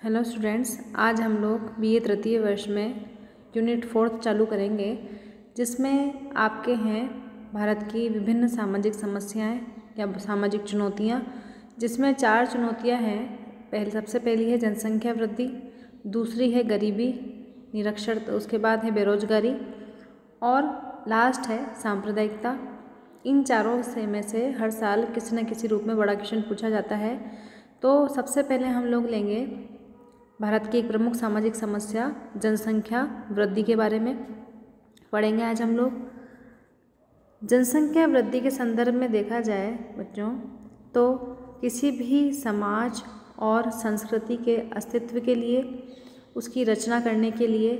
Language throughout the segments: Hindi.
हेलो स्टूडेंट्स, आज हम लोग बीए तृतीय वर्ष में यूनिट 4 चालू करेंगे, जिसमें आपके हैं भारत की विभिन्न सामाजिक समस्याएं या सामाजिक चुनौतियां, जिसमें 4 चुनौतियां हैं। सबसे पहली है जनसंख्या वृद्धि, दूसरी है गरीबी निरक्षरता, उसके बाद है बेरोजगारी और लास्ट है सांप्रदायिकता। इन चारों में से हर साल किसी न किसी रूप में बड़ा क्वेश्चन पूछा जाता है। तो सबसे पहले हम लोग लेंगे भारत की एक प्रमुख सामाजिक समस्या जनसंख्या वृद्धि के बारे में पढ़ेंगे आज हम लोग। जनसंख्या वृद्धि के संदर्भ में देखा जाए बच्चों, तो किसी भी समाज और संस्कृति के अस्तित्व के लिए, उसकी रचना करने के लिए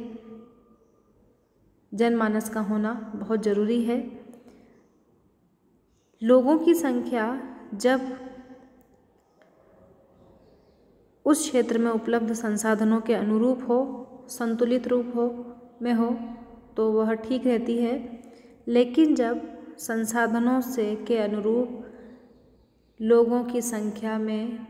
जनमानस का होना बहुत ज़रूरी है। लोगों की संख्या जब उस क्षेत्र में उपलब्ध संसाधनों के अनुरूप हो, संतुलित रूप में हो तो वह ठीक रहती है, लेकिन जब संसाधनों के अनुरूप लोगों की संख्या में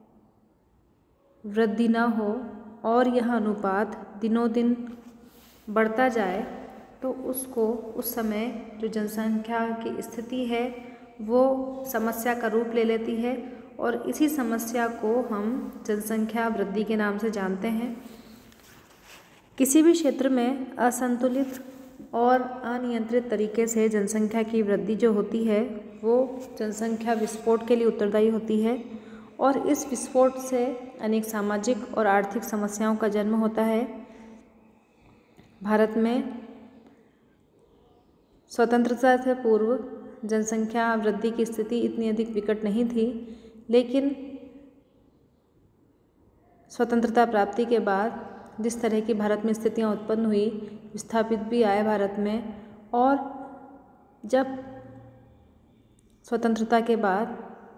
वृद्धि न हो और यह अनुपात दिनों दिन बढ़ता जाए तो उस समय जो जनसंख्या की स्थिति है वो समस्या का रूप ले लेती है और इसी समस्या को हम जनसंख्या वृद्धि के नाम से जानते हैं। किसी भी क्षेत्र में असंतुलित और अनियंत्रित तरीके से जनसंख्या की वृद्धि जो होती है वो जनसंख्या विस्फोट के लिए उत्तरदायी होती है और इस विस्फोट से अनेक सामाजिक और आर्थिक समस्याओं का जन्म होता है। भारत में स्वतंत्रता से पूर्व जनसंख्या वृद्धि की स्थिति इतनी अधिक विकट नहीं थी, लेकिन स्वतंत्रता प्राप्ति के बाद जिस तरह की भारत में स्थितियां उत्पन्न हुई, विस्थापित भी आए भारत में, और जब स्वतंत्रता के बाद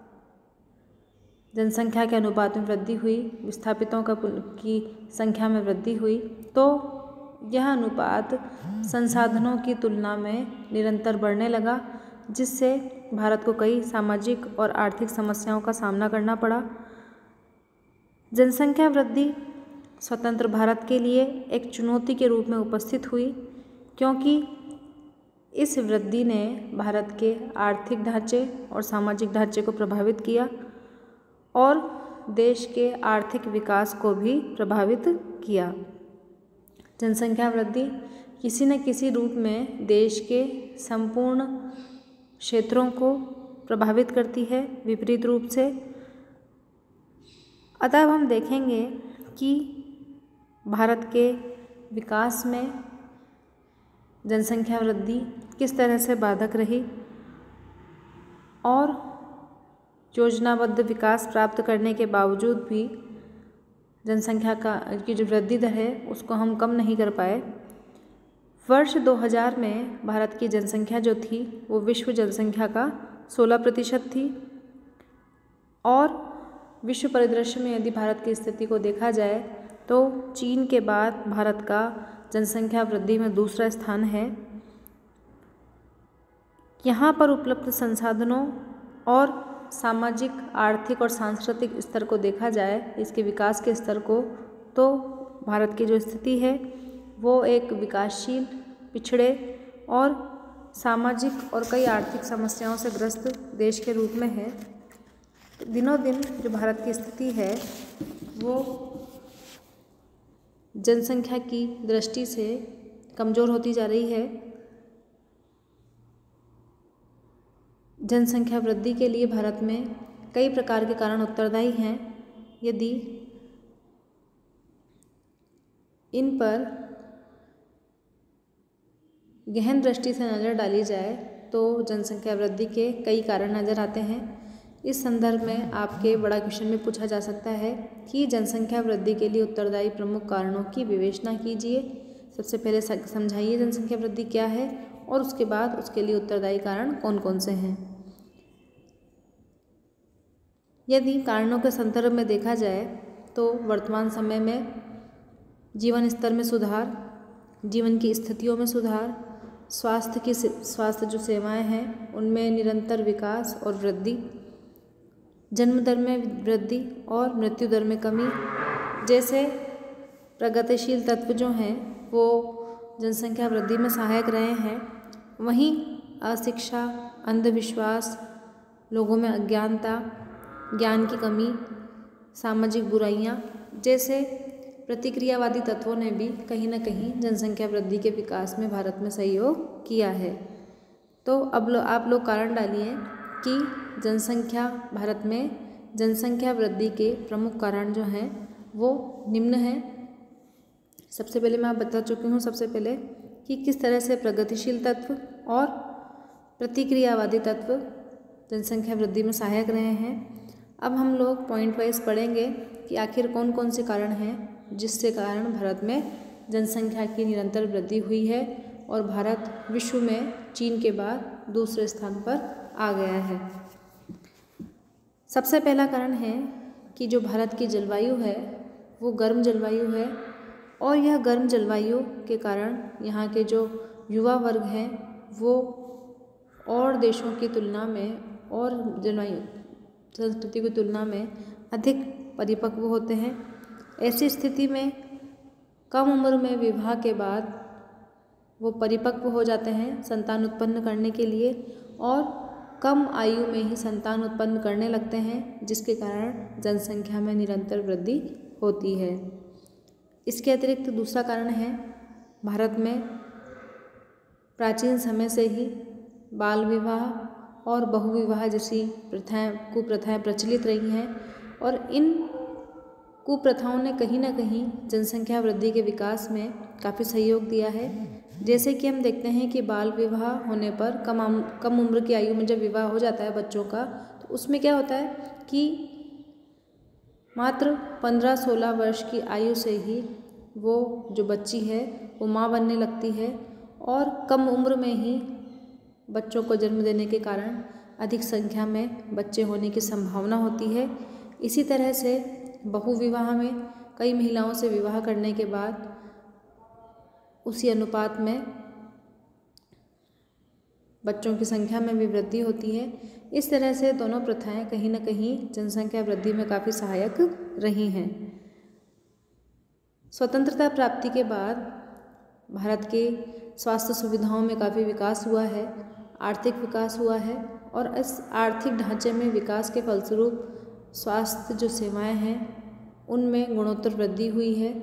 जनसंख्या के अनुपात में वृद्धि हुई, विस्थापितों की संख्या में वृद्धि हुई, तो यह अनुपात संसाधनों की तुलना में निरंतर बढ़ने लगा, जिससे भारत को कई सामाजिक और आर्थिक समस्याओं का सामना करना पड़ा। जनसंख्या वृद्धि स्वतंत्र भारत के लिए एक चुनौती के रूप में उपस्थित हुई, क्योंकि इस वृद्धि ने भारत के आर्थिक ढांचे और सामाजिक ढांचे को प्रभावित किया और देश के आर्थिक विकास को भी प्रभावित किया। जनसंख्या वृद्धि किसी न किसी रूप में देश के संपूर्ण क्षेत्रों को प्रभावित करती है विपरीत रूप से। अतः हम देखेंगे कि भारत के विकास में जनसंख्या वृद्धि किस तरह से बाधक रही और योजनाबद्ध विकास प्राप्त करने के बावजूद भी जनसंख्या की जो वृद्धि दर है उसको हम कम नहीं कर पाए। वर्ष 2000 में भारत की जनसंख्या जो थी वो विश्व जनसंख्या का 16% थी और विश्व परिदृश्य में यदि भारत की स्थिति को देखा जाए तो चीन के बाद भारत का जनसंख्या वृद्धि में दूसरा स्थान है। यहाँ पर उपलब्ध संसाधनों और सामाजिक, आर्थिक और सांस्कृतिक स्तर को देखा जाए, इसके विकास के स्तर को, तो भारत की जो स्थिति है वो एक विकासशील, पिछड़े और सामाजिक और कई आर्थिक समस्याओं से ग्रस्त देश के रूप में है। तो दिनों दिन जो भारत की स्थिति है वो जनसंख्या की दृष्टि से कमज़ोर होती जा रही है। जनसंख्या वृद्धि के लिए भारत में कई प्रकार के कारण उत्तरदायी हैं। यदि इन पर गहन दृष्टि से नज़र डाली जाए तो जनसंख्या वृद्धि के कई कारण नज़र आते हैं। इस संदर्भ में आपके बड़ा क्वेश्चन में पूछा जा सकता है कि जनसंख्या वृद्धि के लिए उत्तरदायी प्रमुख कारणों की विवेचना कीजिए। सबसे पहले समझाइए जनसंख्या वृद्धि क्या है और उसके बाद उसके लिए उत्तरदायी कारण कौन कौन से हैं। यदि कारणों के संदर्भ में देखा जाए तो वर्तमान समय में जीवन स्तर में सुधार, जीवन की स्थितियों में सुधार, स्वास्थ्य जो सेवाएं हैं उनमें निरंतर विकास और वृद्धि, जन्म दर में वृद्धि और मृत्यु दर में कमी, जैसे प्रगतिशील तत्व जो हैं वो जनसंख्या वृद्धि में सहायक रहे हैं, वहीं अशिक्षा, अंधविश्वास, लोगों में अज्ञानता, ज्ञान की कमी, सामाजिक बुराइयां जैसे प्रतिक्रियावादी तत्वों ने भी कहीं न कहीं जनसंख्या वृद्धि के विकास में भारत में सहयोग किया है। तो अब आप लोग कारण डालिए कि भारत में जनसंख्या वृद्धि के प्रमुख कारण जो हैं वो निम्न हैं। सबसे पहले मैं आप बता चुकी हूँ सबसे पहले कि किस तरह से प्रगतिशील तत्व और प्रतिक्रियावादी तत्व जनसंख्या वृद्धि में सहायक रहे हैं। अब हम लोग पॉइंट वाइज पढ़ेंगे कि आखिर कौन कौन से कारण हैं जिससे कारण भारत में जनसंख्या की निरंतर वृद्धि हुई है और भारत विश्व में चीन के बाद दूसरे स्थान पर आ गया है। सबसे पहला कारण है कि जो भारत की जलवायु है वो गर्म जलवायु है और यह गर्म जलवायु के कारण यहाँ के जो युवा वर्ग हैं वो और देशों की तुलना में और जलवायु संस्कृति की तुलना में अधिक परिपक्व होते हैं। ऐसी स्थिति में कम उम्र में विवाह के बाद वो परिपक्व हो जाते हैं संतान उत्पन्न करने के लिए और कम आयु में ही संतान उत्पन्न करने लगते हैं, जिसके कारण जनसंख्या में निरंतर वृद्धि होती है। इसके अतिरिक्त दूसरा कारण है भारत में प्राचीन समय से ही बाल विवाह और बहुविवाह जैसी कुप्रथाएं प्रचलित रही हैं और इन कुप्रथाओं ने कहीं न कहीं जनसंख्या वृद्धि के विकास में काफ़ी सहयोग दिया है। जैसे कि हम देखते हैं कि बाल विवाह होने पर कम उम्र की आयु में जब विवाह हो जाता है बच्चों का, तो उसमें क्या होता है कि मात्र 15-16 वर्ष की आयु से ही वो जो बच्ची है वो माँ बनने लगती है और कम उम्र में ही बच्चों को जन्म देने के कारण अधिक संख्या में बच्चे होने की संभावना होती है। इसी तरह से बहुविवाह में कई महिलाओं से विवाह करने के बाद उसी अनुपात में बच्चों की संख्या में भी वृद्धि होती है। इस तरह से दोनों प्रथाएं कहीं न कहीं जनसंख्या वृद्धि में काफ़ी सहायक रही हैं। स्वतंत्रता प्राप्ति के बाद भारत के स्वास्थ्य सुविधाओं में काफ़ी विकास हुआ है, आर्थिक विकास हुआ है और इस आर्थिक ढांचे में विकास के फलस्वरूप स्वास्थ्य जो सेवाएं हैं उनमें गुणोत्तर वृद्धि हुई है,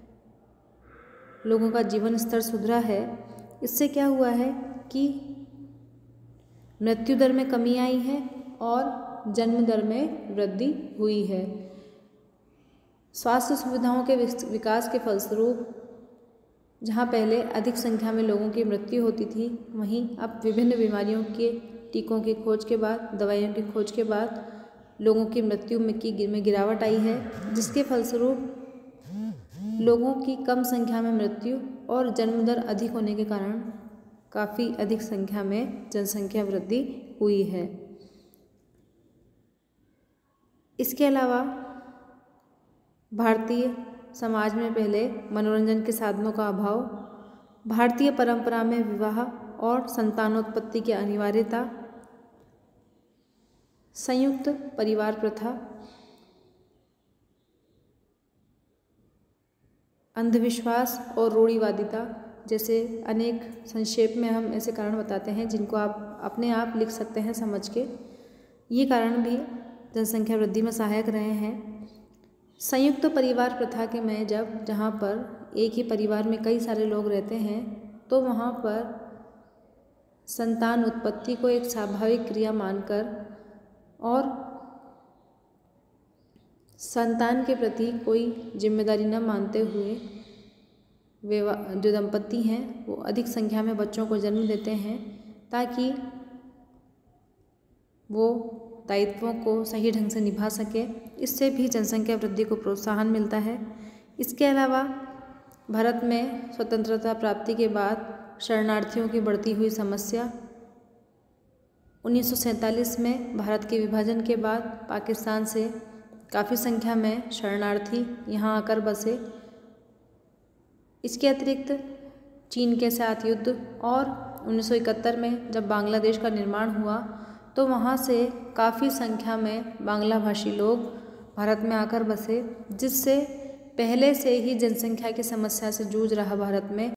लोगों का जीवन स्तर सुधरा है। इससे क्या हुआ है कि मृत्यु दर में कमी आई है और जन्म दर में वृद्धि हुई है। स्वास्थ्य सुविधाओं के विकास के फलस्वरूप जहाँ पहले अधिक संख्या में लोगों की मृत्यु होती थी, वहीं अब विभिन्न बीमारियों के टीकों की खोज के बाद, दवाइयों की खोज के बाद लोगों की मृत्यु में गिरावट आई है, जिसके फलस्वरूप लोगों की कम संख्या में मृत्यु और जन्म दर अधिक होने के कारण काफ़ी अधिक संख्या में जनसंख्या वृद्धि हुई है। इसके अलावा भारतीय समाज में पहले मनोरंजन के साधनों का अभाव, भारतीय परंपरा में विवाह और संतानोत्पत्ति की अनिवार्यता, संयुक्त परिवार प्रथा, अंधविश्वास और रूढ़िवादिता जैसे अनेक संक्षेप में हम ऐसे कारण बताते हैं जिनको आप अपने आप लिख सकते हैं समझ के। ये कारण भी जनसंख्या वृद्धि में सहायक रहे हैं। संयुक्त परिवार प्रथा के में जहाँ पर एक ही परिवार में कई सारे लोग रहते हैं तो वहाँ पर संतान उत्पत्ति को एक स्वाभाविक क्रिया मानकर और संतान के प्रति कोई जिम्मेदारी न मानते हुए जो दंपति हैं वो अधिक संख्या में बच्चों को जन्म देते हैं ताकि वो दायित्वों को सही ढंग से निभा सके। इससे भी जनसंख्या वृद्धि को प्रोत्साहन मिलता है। इसके अलावा भारत में स्वतंत्रता प्राप्ति के बाद शरणार्थियों की बढ़ती हुई समस्या, 1947 में भारत के विभाजन के बाद पाकिस्तान से काफ़ी संख्या में शरणार्थी यहाँ आकर बसे। इसके अतिरिक्त चीन के साथ युद्ध और 1971 में जब बांग्लादेश का निर्माण हुआ तो वहाँ से काफ़ी संख्या में बांग्ला भाषी लोग भारत में आकर बसे, जिससे पहले से ही जनसंख्या की समस्या से जूझ रहा भारत में